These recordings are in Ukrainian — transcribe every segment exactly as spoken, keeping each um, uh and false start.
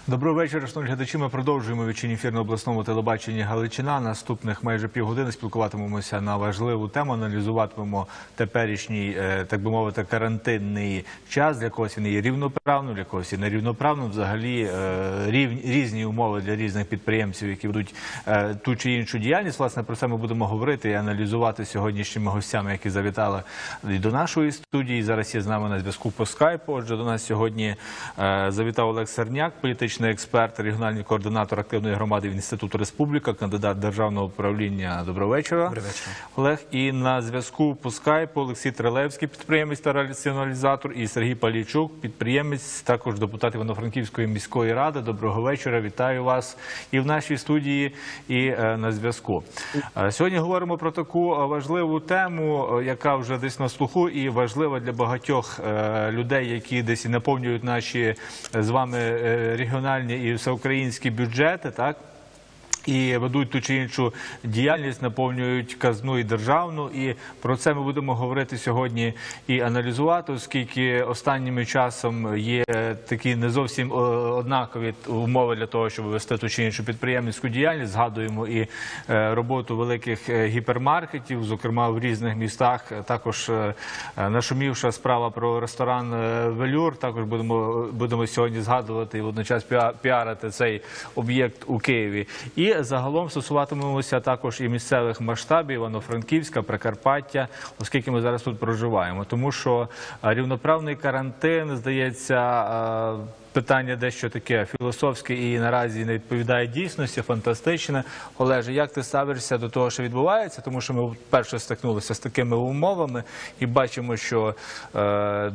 Доброго вечора, шановні глядачі. Ми продовжуємо вечірній ефір на обласному телебаченні «Галичина». Наступних майже півгодини спілкуватимемося на важливу тему, аналізуватимемо теперішній, так би мовити, карантинний час. Для когось він є рівноправним, для когось і нерівноправним. Взагалі різні умови для різних підприємців, які ведуть ту чи іншу діяльність. Власне, про це ми будемо говорити і аналізувати сьогоднішніми гостями, які завітали до нашої студії. Зараз є з нами на зв'язку по скайпу. Отже, до нас сьогодні завітав Олег Серняк, політичний експерт, регіональний координатор активної громади від Інституту Республіка, кандидат державного управління. Доброго вечора. Доброго вечора. Олег. І на зв'язку по скайпу Олексій Трилевський, підприємець та раціоналізатор, і Сергій Палійчук, підприємець, також депутат Івано-Франківської міської ради. Доброго вечора. Вітаю вас і в нашій студії, і на зв'язку. Сьогодні говоримо про таку важливу тему, яка вже десь на слуху і важлива для багатьох людей, які десь і наповнюють наші з вами регіональні і всеукраїнські бюджети, так? І ведуть ту чи іншу діяльність, наповнюють казну і державну. І про це ми будемо говорити сьогодні і аналізувати, оскільки останнім часом є такі не зовсім однакові умови для того, щоб вести ту чи іншу підприємницьку діяльність. Згадуємо і роботу великих гіпермаркетів, зокрема в різних містах. Також нашумівша справа про ресторан «Велюр». Також будемо, будемо сьогодні згадувати і водночас піарити цей об'єкт у Києві. І загалом стосуватимемося також і місцевих масштабів, Івано-Франківська, Прикарпаття, оскільки ми зараз тут проживаємо. Тому що рівноправний карантин, здається, питання дещо таке філософське і наразі не відповідає дійсності, фантастичне. Олеже, як ти ставишся до того, що відбувається? Тому що ми вперше стикнулися з такими умовами і бачимо, що е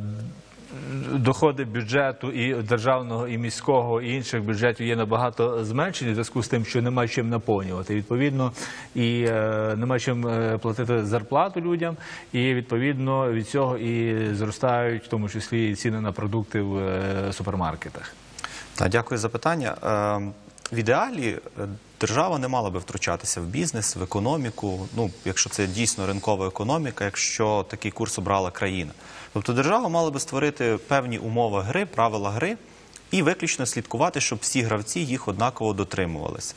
доходи бюджету і державного, і міського, і інших бюджетів є набагато зменшені в зв'язку з тим, що немає чим наповнювати. Відповідно, і е, немає чим платити зарплату людям, і відповідно від цього і зростають, в тому числі, і ціни на продукти в е, супермаркетах. Так, дякую за питання. Е, в ідеалі держава не мала би втручатися в бізнес, в економіку, ну, якщо це дійсно ринкова економіка, якщо такий курс обрала країна. Тобто держава мала би створити певні умови гри, правила гри і виключно слідкувати, щоб всі гравці їх однаково дотримувалися.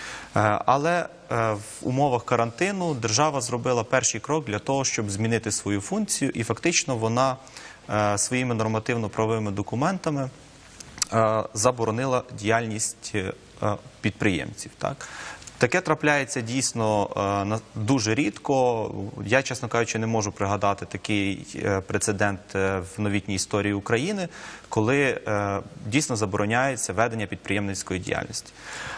Але в умовах карантину держава зробила перший крок для того, щоб змінити свою функцію, і фактично вона своїми нормативно-правовими документами заборонила діяльність підприємців. Так? Таке трапляється дійсно дуже рідко. Я, чесно кажучи, не можу пригадати такий прецедент в новітній історії України, коли дійсно забороняється ведення підприємницької діяльності.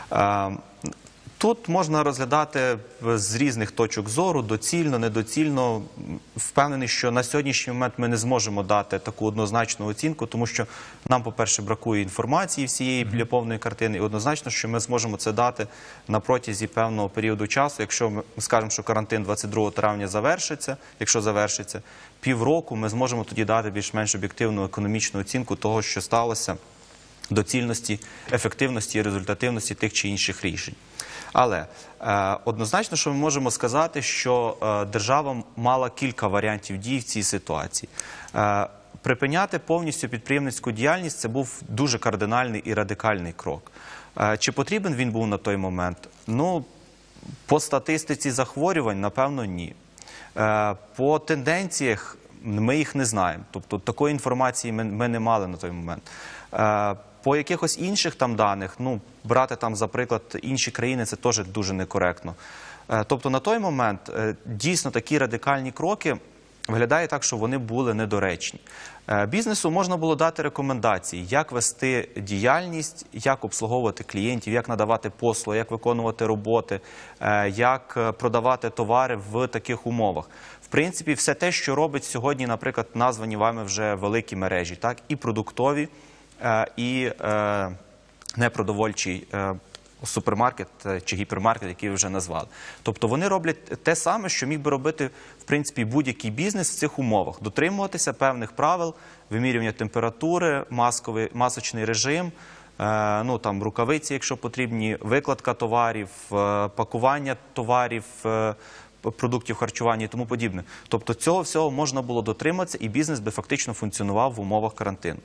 Тут можна розглядати з різних точок зору, доцільно, недоцільно. Впевнений, що на сьогоднішній момент ми не зможемо дати таку однозначну оцінку, тому що нам, по-перше, бракує інформації всієї для повної картини, і однозначно, що ми зможемо це дати на протязі певного періоду часу. Якщо ми скажемо, що карантин двадцять другого травня завершиться, якщо завершиться, півроку ми зможемо тоді дати більш-менш об'єктивну економічну оцінку того, що сталося, доцільності, ефективності і результативності тих чи інших рішень. Але е, однозначно, що ми можемо сказати, що е, держава мала кілька варіантів дій в цій ситуації. Е, припиняти повністю підприємницьку діяльність – це був дуже кардинальний і радикальний крок. Е, чи потрібен він був на той момент? Ну, по статистиці захворювань, напевно, ні. Е, по тенденціях ми їх не знаємо. Тобто, такої інформації ми, ми не мали на той момент. Е, По якихось інших там даних, ну, брати там, за приклад, інші країни, це теж дуже некоректно. Тобто на той момент дійсно такі радикальні кроки виглядає так, що вони були недоречні. Бізнесу можна було дати рекомендації, як вести діяльність, як обслуговувати клієнтів, як надавати послуги, як виконувати роботи, як продавати товари в таких умовах. В принципі, все те, що робить сьогодні, наприклад, названі вами вже великі мережі, так, і продуктові, і е, непродовольчий е, супермаркет чи гіпермаркет, який ви вже назвали. Тобто вони роблять те саме, що міг би робити, в принципі, будь-який бізнес в цих умовах. Дотримуватися певних правил, вимірювання температури, масковий, масочний режим, е, ну, там, рукавиці, якщо потрібні, викладка товарів, е, пакування товарів, е, продуктів харчування і тому подібне. Тобто цього всього можна було дотриматися, і бізнес би фактично функціонував в умовах карантину.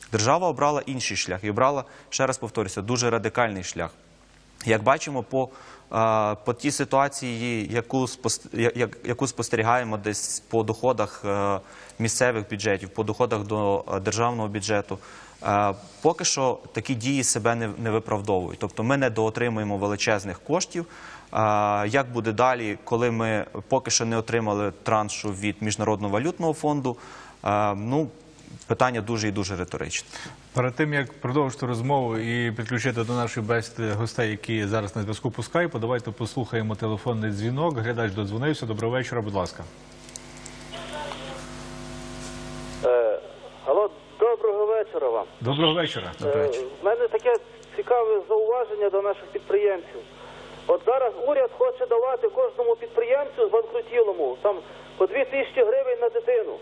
Держава обрала інший шлях і обрала, ще раз повторюся, дуже радикальний шлях. Як бачимо, по, е, по тій ситуації, яку, спос, я, яку спостерігаємо десь по доходах е, місцевих бюджетів, по доходах до е, державного бюджету, е, поки що такі дії себе не, не виправдовують. Тобто ми не доотримуємо величезних коштів. Е, як буде далі, коли ми поки що не отримали траншу від Міжнародного валютного фонду, е, ну, питання дуже і дуже риторичне. Перед тим, як продовжити розмову і підключити до нашої бесіди гостей, які зараз на зв'язку по скайпу, давайте послухаємо телефонний дзвінок. Глядач додзвонився. Доброго вечора, будь ласка. Е, алло, доброго вечора вам. Доброго вечора. Доброго вечора. У мене таке цікаве зауваження до наших підприємців. От зараз уряд хоче давати кожному підприємцю збанкрутілому там по дві тисячі гривень на дитину.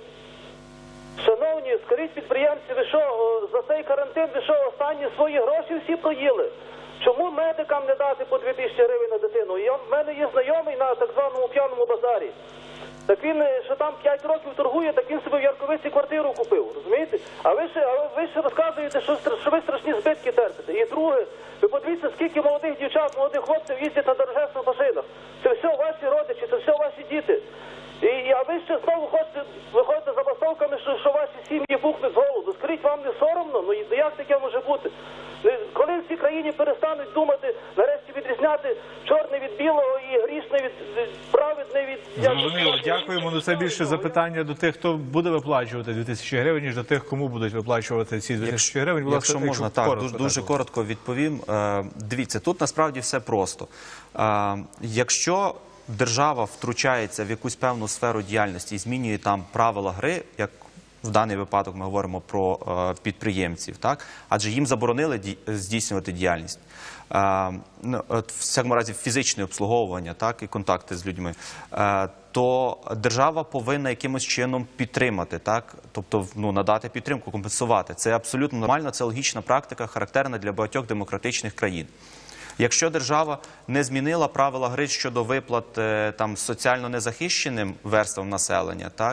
Шановні, скажіть підприємці, ви що, за цей карантин, ви що, останні свої гроші всі проїли? Чому медикам не дати по дві тисячі гривень на дитину? Я, в мене є знайомий на так званому п'яному базарі. Так він, що там п'ять років торгує, так він собі в Ярковиці квартиру купив, розумієте? А ви ще, а ви ще розказуєте, що, що ви страшні збитки терпите. І друге, ви подивіться, скільки молодих дівчат, молодих хлопців їздять на дорожезних машинах. Це все ваші родичі, це все ваші діти. І, а ви ще знову ходите, виходите за бастовками, що, що ваші сім'ї пухнуть з голоду. Скажіть, вам не соромно? Ну як таке може бути? Коли всі країни перестануть думати, нарешті відрізняти чорне від білого і грішне від, від праведне від... Зрозуміло, дякуємо. Ну, це більше запитання до тих, хто буде виплачувати дві тисячі гривень, ніж до тих, кому будуть виплачувати ці дві тисячі гривень. Будь Якщо ласка, можна, так, коротко, дуже, дуже так. коротко відповім. Е, Дивіться, тут насправді все просто. Е, Якщо держава втручається в якусь певну сферу діяльності і змінює там правила гри, як в даний випадок ми говоримо про е, підприємців, так? Адже їм заборонили ді, здійснювати діяльність. Е, ну, в всякому разі фізичне обслуговування, так, і контакти з людьми, е, то держава повинна якимось чином підтримати, так? Тобто ну, надати підтримку, компенсувати. Це абсолютно нормально, це логічна практика, характерна для багатьох демократичних країн. Якщо держава не змінила правила гри щодо виплат е, там, соціально незахищеним верствам населення, так,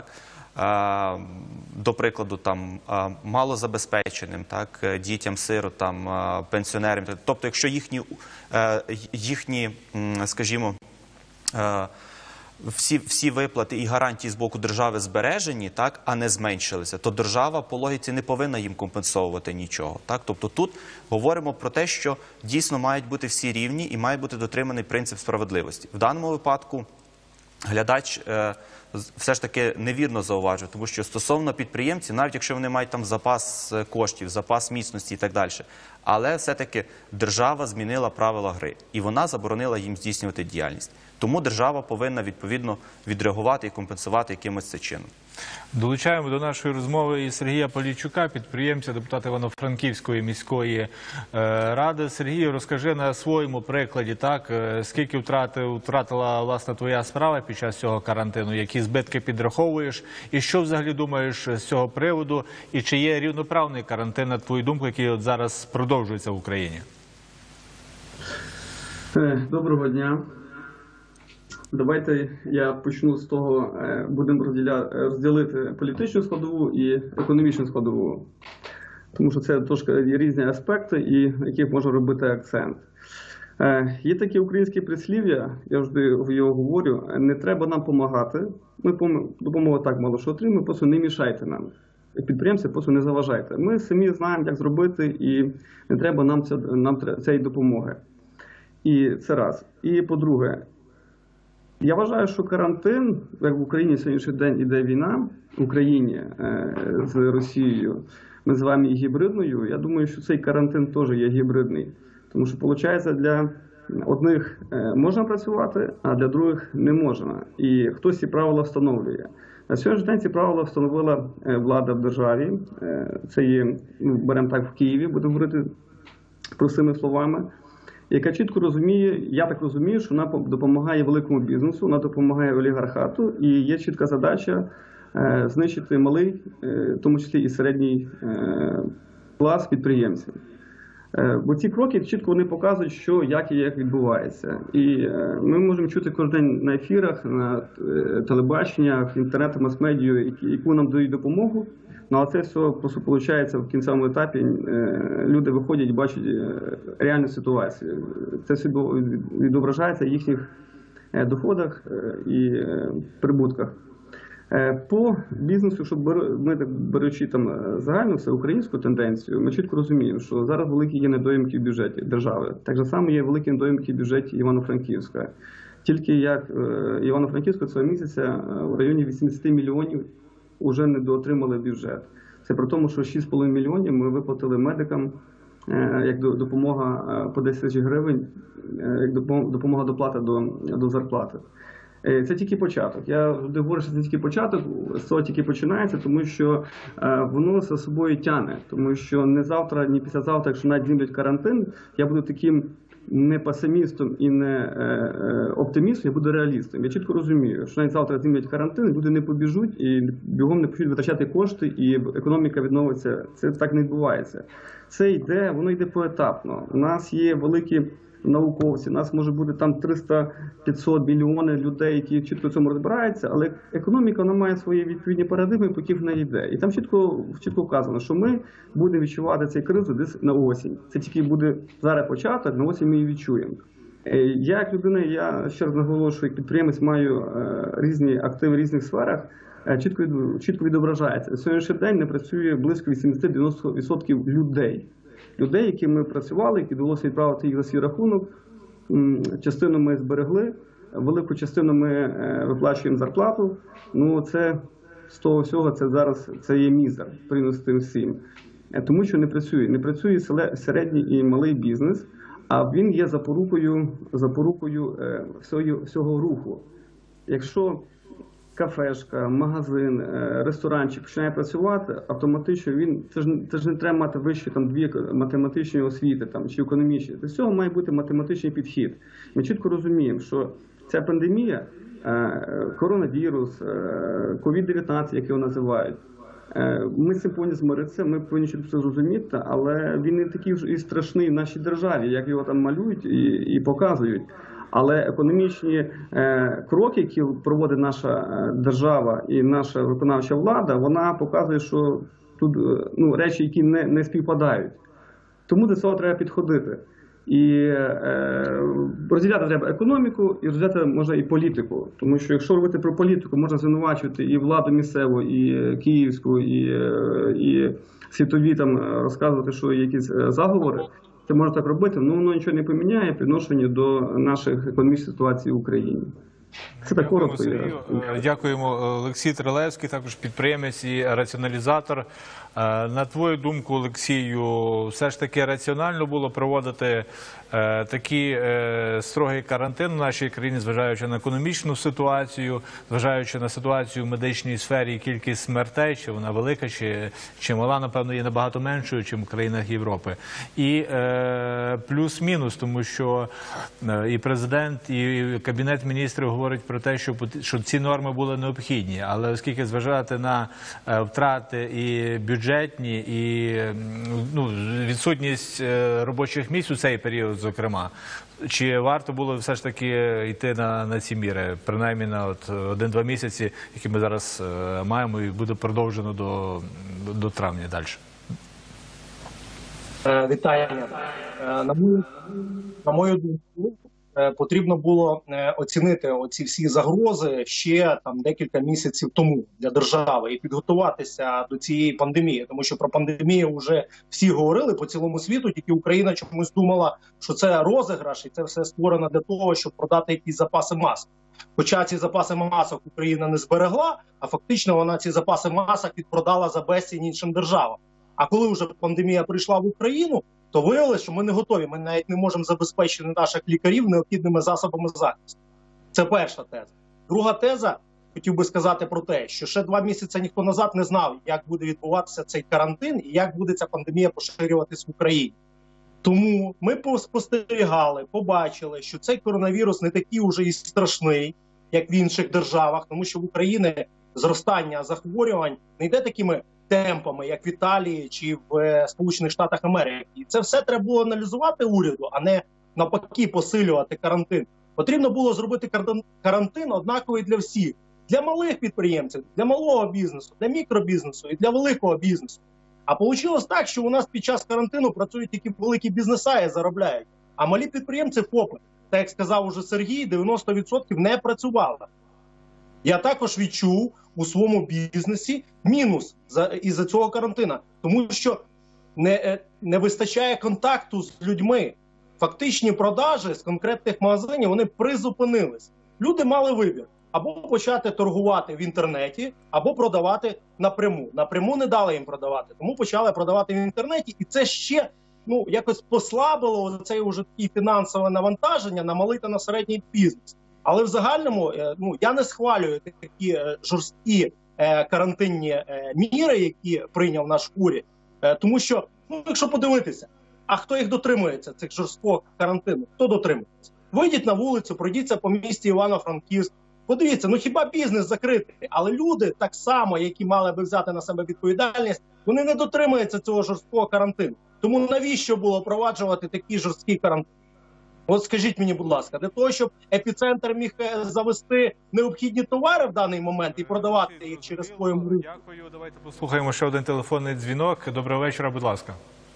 е, до прикладу, там, е, малозабезпеченим, так, е, дітям, сиротам, е, пенсіонерам, тобто якщо їхні, е, їхні м, скажімо, е, Всі, всі виплати і гарантії з боку держави збережені, так, а не зменшилися, то держава по логіці не повинна їм компенсовувати нічого. Так? Тобто тут говоримо про те, що дійсно мають бути всі рівні і має бути дотриманий принцип справедливості. В даному випадку глядач е, все ж таки невірно зауважує, тому що стосовно підприємців, навіть якщо вони мають там запас коштів, запас міцності і так далі, але все-таки держава змінила правила гри і вона заборонила їм здійснювати діяльність. Тому держава повинна відповідно відреагувати і компенсувати якимось це чином. Долучаємо до нашої розмови і Сергія Полійчука, підприємця, депутата Івано-Франківської міської е, ради. Сергію, розкажи на своєму прикладі, так, е, скільки втрати, втратила власне твоя справа під час цього карантину, які збитки підраховуєш, і що взагалі думаєш з цього приводу, і чи є рівноправний карантин, на твою думку, який от зараз продовжується в Україні? Доброго дня. Давайте я почну з того, будемо розділити політичну складову і економічну складову. Тому що це трошки різні аспекти, і на яких можна робити акцент. Є такі українські прислів'я, я завжди його говорю, не треба нам допомагати. Ми допомогу так мало що отримуємо, просто не мішайте нам. Підприємці просто не заважайте. Ми самі знаємо, як зробити, і не треба нам, це, нам цієї допомоги. І це раз. І по-друге, я вважаю, що карантин, як в Україні сьогоднішній день іде війна, в Україні е, з Росією, ми називаємо її гібридною, я думаю, що цей карантин теж є гібридний. Тому що, виходить, для одних е, можна працювати, а для других не можна. І хтось ці правила встановлює. На сьогоднішній день ці правила встановила влада в державі. Е, це є, ну, беремо так, в Києві, будемо говорити простими словами, яка чітко розуміє, я так розумію, що вона допомагає великому бізнесу, вона допомагає олігархату, і є чітка задача е, знищити малий, е, в тому числі і середній е, клас підприємців. Бо ці кроки чітко вони показують, що, як і як відбувається. І ми можемо чути кожен день на ефірах, на телебаченнях, інтернету, мас-медію, яку нам дають допомогу. Ну, а це все просто виходить в кінцевому етапі. Люди виходять і бачать реальну ситуацію. Це все відображається в їхніх доходах і прибутках. По бізнесу, щоб ми, беручи там загальну всеукраїнську тенденцію, ми чітко розуміємо, що зараз великі є недоїмки в бюджеті держави. Так же само є великі недоїмки в бюджеті Івано-Франківська. Тільки як Івано-Франківська цього місяця в районі вісімдесят мільйонів вже недоотримали бюджет. Це при тому, що шість з половиною мільйонів ми виплатили медикам як допомога по десять тисяч гривень, як допомога доплата до, до зарплати. Це тільки початок. Я говорю, що це тільки початок, з цього тільки починається, тому що воно за собою тягне. Тому що не завтра, ні післязавтра, якщо навіть знімуть карантин, я буду таким не песимістом і не оптимістом, я буду реалістом. Я чітко розумію, що навіть завтра знімуть карантин, люди не побіжуть і бігом не почнуть витрачати кошти, і економіка відновиться. Це так не відбувається. Це йде, воно йде поетапно. У нас є великі науковці, у нас може бути там триста-п'ятсот мільйонів людей, які чітко в цьому розбираються, але економіка вона має свої відповідні парадигми, по яких вона йде. І там чітко, чітко вказано, що ми будемо відчувати цю кризу десь на осінь. Це тільки буде зараз початок, на осінь ми її відчуємо. Я як людина, я ще раз наголошую, як підприємець маю різні активи в різних сферах, чітко, чітко відображається. На сьогоднішній день не працює близько вісімдесят-дев'яносто відсотків людей. Людей, які ми працювали, які довелося відправити їх за свій рахунок. Частину ми зберегли, велику частину ми виплачуємо зарплату. Ну, це з того всього, це зараз це є мізер, порівняно з тим всім. Тому що не працює. Не працює середній і малий бізнес, а він є запорукою, запорукою всього, всього руху. Якщо кафешка, магазин, ресторанчик починає працювати, автоматично він, це ж, це ж не треба мати вищі там дві математичні освіти там, чи економічні. До цього має бути математичний підхід. Ми чітко розуміємо, що ця пандемія, коронавірус, ковід дев'ятнадцять, як його називають, ми з цим повинні змиритися, ми повинні чітко це зрозуміти, але він не такий вже і страшний в нашій державі, як його там малюють і, і показують. Але економічні е, кроки, які проводить наша держава і наша виконавча влада, вона показує, що тут ну, речі, які не, не співпадають. Тому до цього треба підходити. І е, розділяти треба економіку, і розділяти можна і політику. Тому що якщо робити про політику, можна звинувачувати і владу місцеву, і київську, і, і світові там розказувати, що є якісь заговори. Це можна так робити, але воно нічого не поміняє по відношенню до наших економічних ситуацій в Україні. Це так коротко. Дякуємо, Олексій Трилевський, також підприємець і раціоналізатор. На твою думку, Олексію, все ж таки раціонально було проводити такий строгий карантин в нашій країні, зважаючи на економічну ситуацію, зважаючи на ситуацію в медичній сфері, кількість смертей, чи вона велика, чи, чи мала, напевно, є набагато меншою, ніж в країнах Європи. І е, плюс-мінус, тому що і президент, і Кабінет міністрів говорить про те, що, що ці норми були необхідні. Але оскільки зважати на втрати і бюджетні, і ну, відсутність робочих місць у цей період, зокрема, чи варто було все ж таки йти на, на ці міри, принаймні на от один-два місяці, які ми зараз маємо, і буде продовжено до, до травня далі? Вітання. На мою, на мою думку, потрібно було оцінити оці всі загрози ще там декілька місяців тому для держави і підготуватися до цієї пандемії, тому що про пандемію вже всі говорили по цілому світу, тільки Україна чомусь думала, що це розіграш і це все створено для того, щоб продати якісь запаси масок. Хоча ці запаси масок Україна не зберегла, а фактично вона ці запаси масок відпродала за безцінь іншим державам. А коли вже пандемія прийшла в Україну, то виявилося, що ми не готові. Ми навіть не можемо забезпечити наших лікарів необхідними засобами захисту. Це перша теза. Друга теза, хотів би сказати про те, що ще два місяці ніхто назад не знав, як буде відбуватися цей карантин і як буде ця пандемія поширюватись в Україні. Тому ми спостерігали, побачили, що цей коронавірус не такий уже і страшний, як в інших державах, тому що в Україні зростання захворювань не йде такими темпами, як в Італії чи в е, Сполучених Штатах Америки. І це все треба було аналізувати уряду, а не навпаки посилювати карантин. Потрібно було зробити карантин, карантин однаковий для всіх. Для малих підприємців, для малого бізнесу, для мікробізнесу і для великого бізнесу. А вийшло так, що у нас під час карантину працюють тільки великі бізнеса і заробляють. А малі підприємці ФОПи, так як сказав уже Сергій, дев'яносто відсотків не працювали. Я також відчув у своєму бізнесі мінус із-за цього карантину. Тому що не, не вистачає контакту з людьми. Фактичні продажі з конкретних магазинів, вони призупинились. Люди мали вибір. Або почати торгувати в інтернеті, або продавати напряму. Напряму не дали їм продавати, тому почали продавати в інтернеті. І це ще ну, якось послабило це вже і фінансове навантаження на малий та на середній бізнес. Але в загальному ну, я не схвалюю такі жорсткі е, карантинні е, міри, які прийняв наш уряд. Е, тому що, ну, якщо подивитися, а хто їх дотримується, цих жорсткого карантину? Хто дотримується? Вийдіть на вулицю, пройдіться по місті Івано-Франківськ. Подивіться, ну хіба бізнес закритий, але люди так само, які мали би взяти на себе відповідальність, вони не дотримуються цього жорсткого карантину. Тому навіщо було впроваджувати такий жорсткий карантин? От скажіть мені, будь ласка, для того, щоб епіцентр міг завести необхідні товари в даний момент і продавати їх через свою мережу? Дякую, давайте послухаємо ще один телефонний дзвінок. Доброго вечора, будь ласка.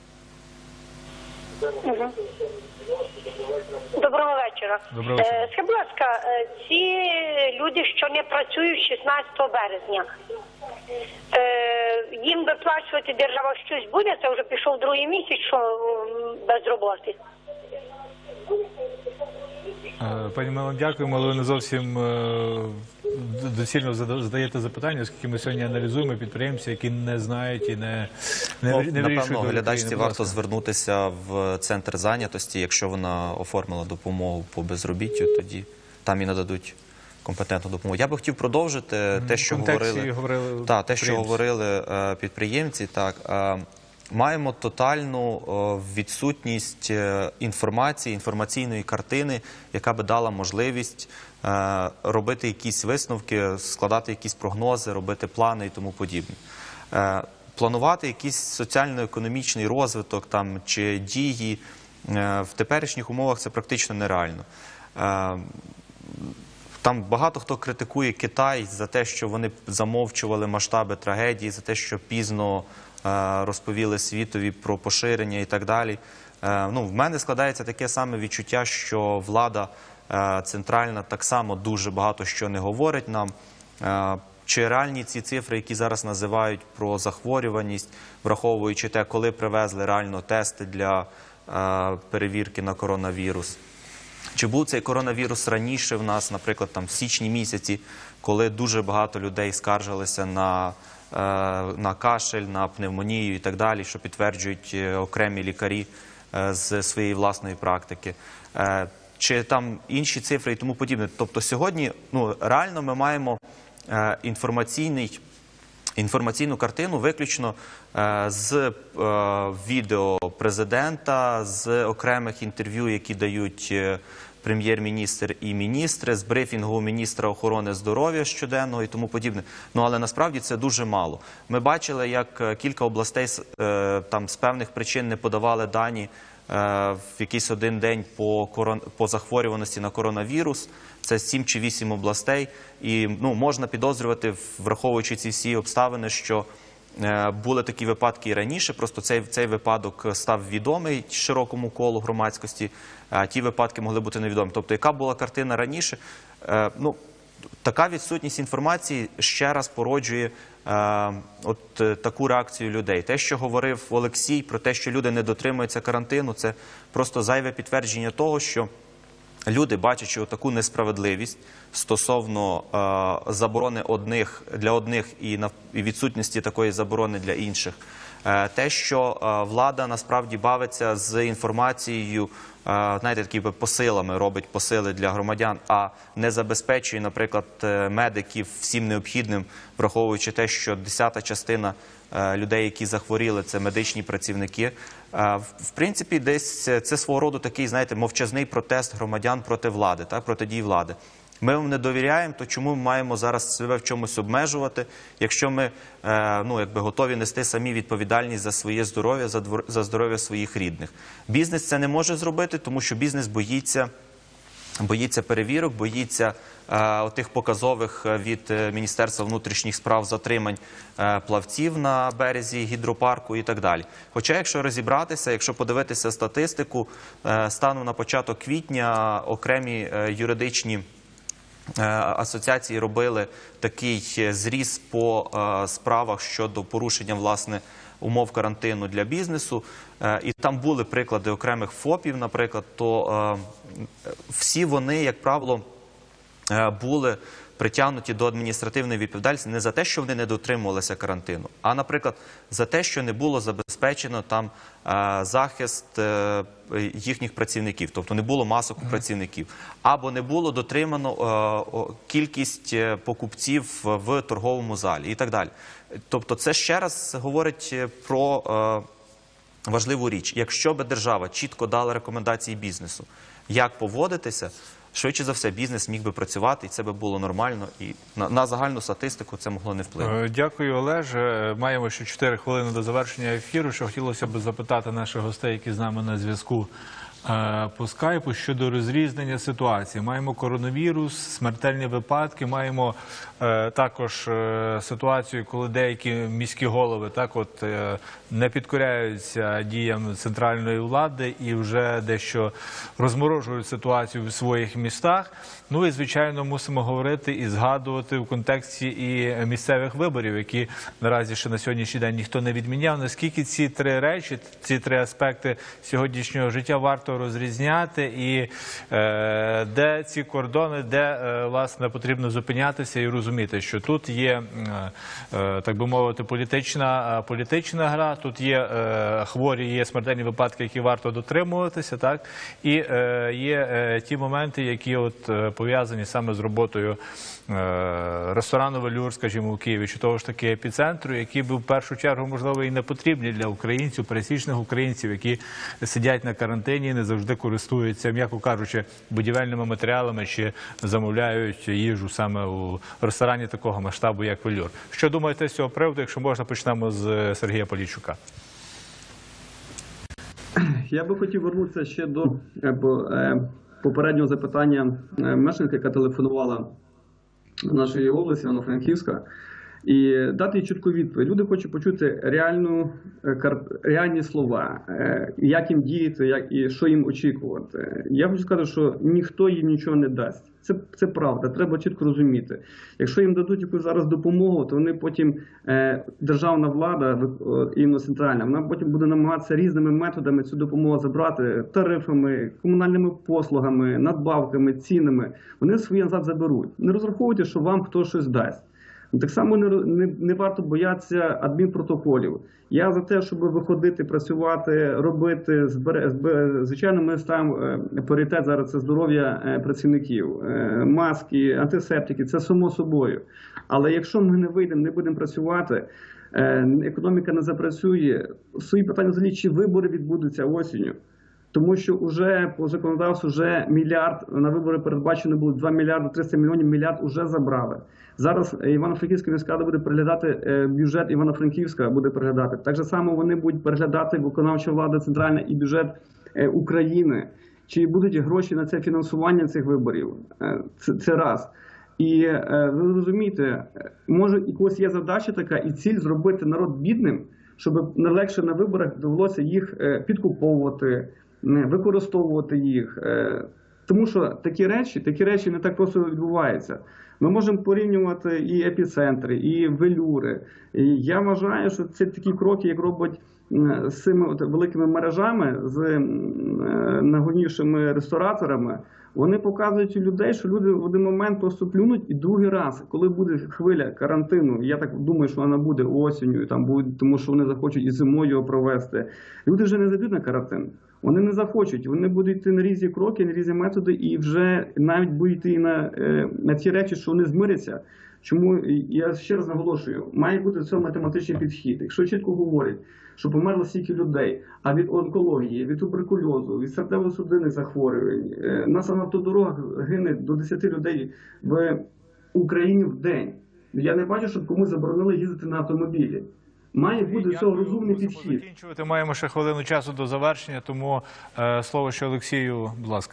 Угу. Доброго вечора. Доброго вечора. Е, скажіть, будь ласка, ці люди, що не працюють шістнадцятого березня, е, їм виплачувати держава щось буде? Це вже пішов другий місяць, що без роботи. Пані Мелан, дякуємо, але ви не зовсім доцільно задаєте запитання, оскільки ми сьогодні аналізуємо підприємці, які не знають і не, не, ну, не вирішують. Напевно, глядачці варто ласка. звернутися в центр зайнятості. Якщо вона оформила допомогу по безробіттю, тоді там і нададуть компетентну допомогу. Я би хотів продовжити mm, те, що говорили, говорили та, те, що говорили е, підприємці. Так, е, маємо тотальну е, відсутність е, інформації, інформаційної картини, яка би дала можливість е, робити якісь висновки, складати якісь прогнози, робити плани і тому подібне. Е, планувати якийсь соціально-економічний розвиток там, чи дії е, в теперішніх умовах це практично нереально. Е, Там багато хто критикує Китай за те, що вони замовчували масштаби трагедії, за те, що пізно е, розповіли світові про поширення і так далі. Е, ну, в мене складається таке саме відчуття, що влада е, центральна так само дуже багато що не говорить нам. Е, чи реальні ці цифри, які зараз називають про захворюваність, враховуючи те, коли привезли реально тести для е, перевірки на коронавірус. Чи був цей коронавірус раніше в нас, наприклад, там, в січні місяці, коли дуже багато людей скаржилися на, е, на кашель, на пневмонію і так далі, що підтверджують окремі лікарі е, з своєї власної практики. Е, чи там інші цифри і тому подібне. Тобто сьогодні ну, реально ми маємо е, інформаційний інформаційну картину виключно е, з е, відео президента, з окремих інтерв'ю, які дають е, прем'єр-міністр і міністри, з брифінгу міністра охорони здоров'я щоденного і тому подібне. Ну, але насправді це дуже мало. Ми бачили, як кілька областей е, там, з певних причин не подавали дані в якийсь один день по, корон... по захворюваності на коронавірус. Це сім чи вісім областей. І ну, можна підозрювати, враховуючи ці всі обставини, що е, були такі випадки і раніше. Просто цей, цей випадок став відомий широкому колу громадськості, а ті випадки могли бути невідомі. Тобто, яка була картина раніше? Е, ну, така відсутність інформації ще раз породжує е, от е, таку реакцію людей. Те, що говорив Олексій про те, що люди не дотримуються карантину, це просто зайве підтвердження того, що люди, бачачи таку несправедливість стосовно е, заборони одних для одних і, на, і відсутності такої заборони для інших, е, те, що е, влада насправді бавиться з інформацією, знаєте, такими посилами, робить посили для громадян, а не забезпечує, наприклад, медиків всім необхідним, враховуючи те, що десята частина людей, які захворіли, це медичні працівники. В принципі, десь це свого роду такий, знаєте, мовчазний протест громадян проти влади, так, проти дій влади. Ми вам не довіряємо, то чому ми маємо зараз себе в чомусь обмежувати, якщо ми е, ну, якби готові нести самі відповідальність за своє здоров'я, за, двор... за здоров'я своїх рідних. Бізнес це не може зробити, тому що бізнес боїться, боїться перевірок, боїться е, тих показових від Міністерства внутрішніх справ затримань е, плавців на березі гідропарку і так далі. Хоча, якщо розібратися, якщо подивитися статистику, е, станом на початок квітня окремі е, юридичні асоціації робили такий зріз по справах щодо порушення, власне, умов карантину для бізнесу. І там були приклади окремих ФОПів, наприклад, то всі вони, як правило, були притягнуті до адміністративної відповідальності не за те, що вони не дотримувалися карантину, а, наприклад, за те, що не було забезпечено там захист їхніх працівників, тобто не було масок у працівників, або не було дотримано кількість покупців в торговому залі і так далі. Тобто це ще раз говорить про важливу річ. Якщо би держава чітко дала рекомендації бізнесу, як поводитися, швидше за все, бізнес міг би працювати, і це би було нормально, і на, на загальну статистику це могло не вплинути. Дякую, Олеже. Маємо ще чотири хвилини до завершення ефіру, що хотілося б запитати наших гостей, які з нами на зв'язку по скайпу, щодо розрізнення ситуації. Маємо коронавірус, смертельні випадки, маємо е, також е, ситуацію, коли деякі міські голови так от е, не підкоряються діям центральної влади і вже дещо розморожують ситуацію в своїх містах. Ну і, звичайно, мусимо говорити і згадувати в контексті і місцевих виборів, які наразі ще на сьогоднішній день ніхто не відміняв. Наскільки ці три речі, ці три аспекти сьогоднішнього життя варто розрізняти, і е, де ці кордони, де, е, власне, потрібно зупинятися і розуміти, що тут є, е, так би мовити, політична, політична гра, тут є е, хворі, є смертельні випадки, які варто дотримуватися, так, і е, є е, ті моменти, які от е, пов'язані саме з роботою е, ресторану «Велюр», скажімо, у Києві, чи того ж таки епіцентру, які б в першу чергу, можливо, і не потрібні для українців, пересічних українців, які сидять на карантині, не завжди користуються, м'яко кажучи, будівельними матеріалами чи замовляють їжу саме у ресторані такого масштабу, як «Велюр». Що думаєте з цього приводу? Якщо можна, почнемо з Сергія Поліщука. Я би хотів вернутися ще до попереднього запитання мешканки, яка телефонувала в нашій області, Івано-Франківська, і дати їй чітку відповідь. Люди хочуть почути реальну, реальні слова, як їм діяти, як, і що їм очікувати. Я хочу сказати, що ніхто їм нічого не дасть. Це, це правда, треба чітко розуміти. Якщо їм дадуть якусь зараз допомогу, то вони потім, е, державна влада, іменно центральна, вона потім буде намагатися різними методами цю допомогу забрати, тарифами, комунальними послугами, надбавками, цінами. Вони свої назад заберуть. Не розраховуйте, що вам хтось щось дасть. Так само не, не, не варто боятися адмінпротоколів. Я за те, щоб виходити, працювати, робити, збере, збере, звичайно, ми ставимо пріоритет зараз – це здоров'я працівників, маски, антисептики, це само собою. Але якщо ми не вийдемо, не будемо працювати, економіка не запрацює, свої питання взагалі, чи вибори відбудуться осінню. Тому що вже по законодавству вже мільярд, на вибори передбачено було два мільярди триста мільйонів, мільярд вже забрали. Зараз Івано-Франківська міська рада буде переглядати бюджет, Івано-Франківська буде переглядати. Так же само вони будуть переглядати виконавча влада центральна і бюджет України. Чи будуть гроші на це фінансування цих виборів? Це, це раз. І ви розумієте, може і когось є задача така і ціль зробити народ бідним, щоб не легше на виборах довелося їх підкуповувати, використовувати їх. Тому що такі речі, такі речі не так просто відбуваються. Ми можемо порівнювати і епіцентри, і велюри. І я вважаю, що це такі кроки, як роблять з цими от великими мережами, з найголовнішими рестораторами, вони показують у людей, що люди в один момент просто плюнуть, і другий раз, коли буде хвиля карантину, я так думаю, що вона буде осінню, там буде, тому що вони захочуть і зимою його провести, люди вже не зайдуть на карантин. Вони не захочуть, вони будуть йти на різні кроки, на різні методи і вже навіть будуть йти на, на ті речі, що вони змиряться Чому я ще раз наголошую, має бути це математичний підхід. Якщо чітко говорять, що померло стільки людей, а від онкології, від туберкульозу, від серцево-судинних захворювань, на автодорогах гине до десяти людей в Україні в день. Я не бачу, щоб комусь заборонили їздити на автомобілі. Має бути цього розумний підхід. Закінчувати. Маємо ще хвилину часу до завершення, тому е, слово ще Олексію, будь ласка.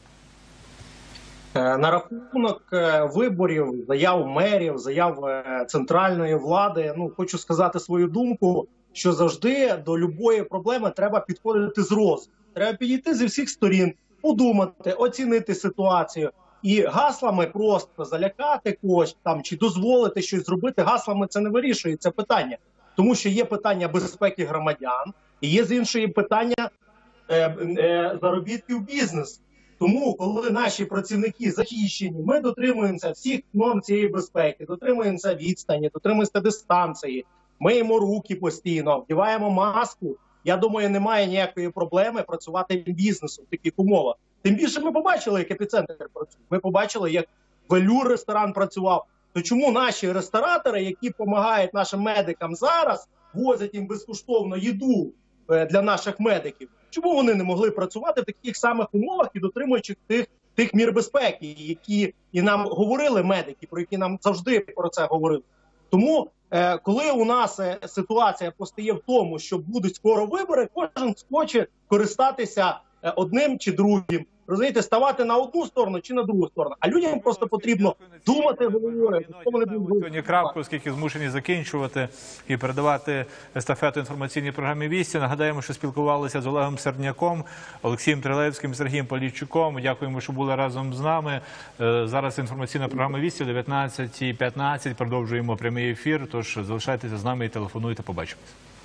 На рахунок виборів, заяв мерів, заяв центральної влади, ну, хочу сказати свою думку, що завжди до любої проблеми треба підходити з розуму. Треба підійти зі всіх сторін, подумати, оцінити ситуацію. І гаслами просто залякати когось там, чи дозволити щось зробити, гаслами це не вирішує це питання. Тому що є питання безпеки громадян, і є з іншої питання е, е, заробітків бізнесу. Тому, коли наші працівники захищені, ми дотримуємося всіх норм цієї безпеки, дотримуємося відстані, дотримуємося дистанції, миємо руки постійно, вдіваємо маску. Я думаю, немає ніякої проблеми працювати бізнесом в таких умовах. Тим більше ми побачили, як епіцентр працює. Ми побачили, як Велюр ресторан працював. То чому наші ресторатори, які допомагають нашим медикам зараз, возять їм безкоштовно їду для наших медиків, чому вони не могли працювати в таких самих умовах і дотримуючи тих, тих мір безпеки, які і нам говорили медики, про які нам завжди про це говорили. Тому, е, коли у нас е, ситуація постає в тому, що будуть скоро вибори, кожен хоче користатися е, одним чи другим. Розумієте, ставати на одну сторону чи на другу сторону. А людям просто потрібно думати головою. Сьогодні крапку, оскільки змушені закінчувати і передавати естафету інформаційній програмі «Вісті». Нагадаємо, що спілкувалися з Олегом Сердняком, Олексієм Трилевським, Сергієм Полійчуком. Дякуємо, що були разом з нами. Зараз інформаційна програма «Вісті» о дев'ятнадцятій п'ятнадцять. Продовжуємо прямий ефір, тож залишайтеся з нами і телефонуйте. Побачимось.